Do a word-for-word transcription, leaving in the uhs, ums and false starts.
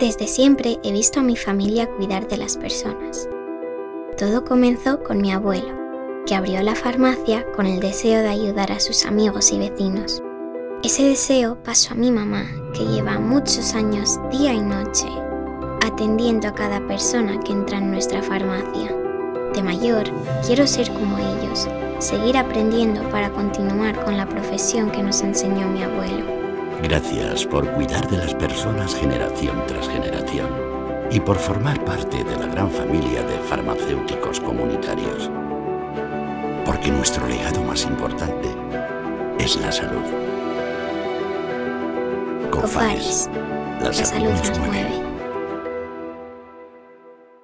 Desde siempre he visto a mi familia cuidar de las personas. Todo comenzó con mi abuelo, que abrió la farmacia con el deseo de ayudar a sus amigos y vecinos. Ese deseo pasó a mi mamá, que lleva muchos años día y noche atendiendo a cada persona que entra en nuestra farmacia. De mayor, quiero ser como ellos, seguir aprendiendo para continuar con la profesión que nos enseñó mi abuelo. Gracias por cuidar de las personas generación tras generación y por formar parte de la gran familia de farmacéuticos comunitarios. Porque nuestro legado más importante es la salud. Cofares, la salud nos mueve.